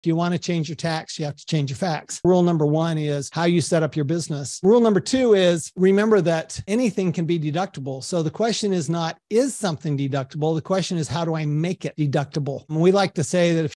If you want to change your tax, you have to change your facts. Rule number 1 is how you set up your business. Rule number 2 is remember that anything can be deductible. So the question is not, is something deductible? The question is, how do I make it deductible? And we like to say that if